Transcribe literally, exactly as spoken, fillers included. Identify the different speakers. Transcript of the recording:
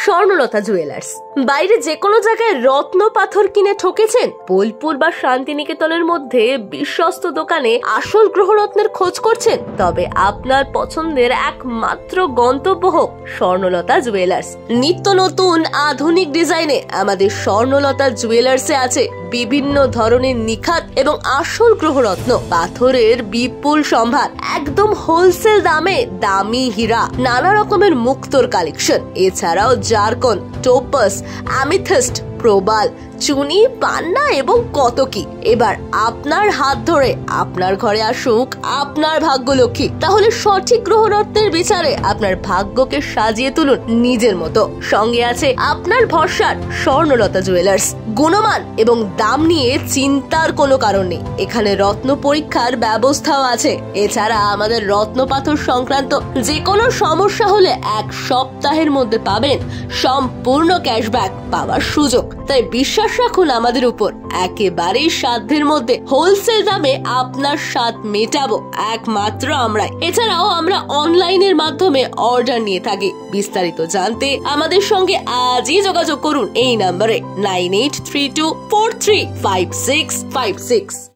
Speaker 1: স্বর্ণলতা jewellers. বাইরে যে কোনো জায়গায় রত্ন পাথর কিনে ঠকেছেন? বোলপুর বা শান্তিনিকেতনের মধ্যে বিশ্বস্ত দোকানে আসল গ্রহরত্নের খোঁজ করছেন? তবে আপনার পছন্দের একমাত্র গন্তব্য হোক স্বর্ণলতা জুয়েলার্স। নিত্য নতুন আধুনিক ডিজাইনে আমাদের স্বর্ণলতা জুয়েলার্সে আছে বিভিন্ন ধরনের নিখাত এবং আসল গ্রহরত্ন, পাথরের বিপুল সম্ভার, একদম হোলসেল দামে দামি হীরা, নানা রকমের মুক্তোর কালেকশন, এছাড়াও জারকন, টোপাস, অ্যামিথিস্ট, প্রবাল, চুনি, পান্না এবং কত কি। এবার আপনার হাত ধরে আপনার ঘরে আসুক আপনার ভাগ্যলক্ষ্মী। তাহলে সঠিক গ্রহরত্নের বিচারে আপনার ভাগ্যকে সাজিয়ে তুলুন নিজের মতো। সঙ্গে আছে আপনার ভরসার স্বর্ণলতা জুয়েলার্স। গুণমান এবং দাম নিয়ে চিন্তার কোনো কারণ নেই, এখানে রত্ন পরীক্ষার ব্যবস্থাও আছে। এছাড়া আমাদের রত্ন পাথর সংক্রান্ত যে কোনো সমস্যা হলে এক সপ্তাহের মধ্যে পাবেন সম্পূর্ণ ক্যাশব্যাক পাওয়ার সুযোগ। তাই বিশ্বাস রাখুন আমাদের উপর, একেবারেই সাধ্যের মধ্যে হোলসেল দামে আপনার স্বাদ মেটাবো একমাত্র আমরাই। এছাড়াও আমরা অনলাইনের মাধ্যমে অর্ডার নিয়ে থাকি। বিস্তারিত জানতে আমাদের সঙ্গে আজই যোগাযোগ করুন এই নম্বরে nine eight three two four three five six five six.